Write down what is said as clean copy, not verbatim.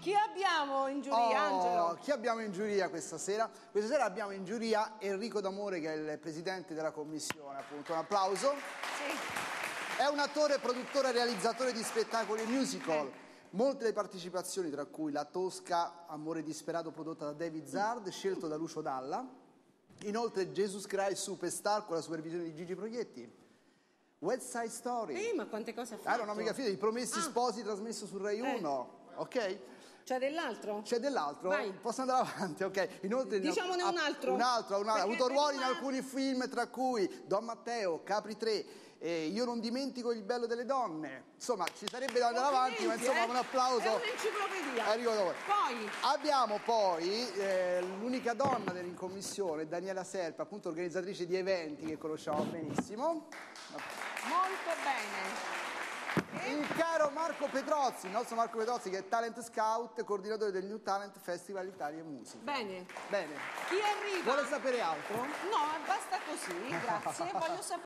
Chi abbiamo in giuria, Angelo? Chi abbiamo in giuria questa sera? Questa sera abbiamo in giuria Enrico D'Amore, che è il presidente della commissione, appunto. Un applauso. Sì. È un attore, produttore e realizzatore di spettacoli e musical. Molte le partecipazioni, tra cui La Tosca, Amore disperato, prodotta da David Zard, scelto da Lucio Dalla. Inoltre Jesus Christ Superstar con la supervisione di Gigi Proietti. West Side Story. Ma quante cose ha fatto? Non mi capite, I Promessi Sposi trasmesso su Rai 1. Ok? C'è dell'altro? C'è dell'altro? Vai. Posso andare avanti, ok? Inoltre Diciamone un altro. Ha avuto ruoli in alcuni film, tra cui Don Matteo, Capri 3, Io non dimentico Il bello delle donne. Insomma, ci sarebbe da andare avanti, ma insomma un applauso. È un'enciclopedia. Arrivo da voi. Poi Abbiamo poi l'unica donna in commissione, Daniela Serpa, appunto organizzatrice di eventi che conosciamo benissimo. molto bene. Il caro Marco Pedrozzi, il nostro Marco Pedrozzi, che è Talent Scout, coordinatore del New Talent Festival Italia e Musica. Bene. Bene. Chi arriva? Vuole sapere altro? No, basta così, grazie. Voglio sapere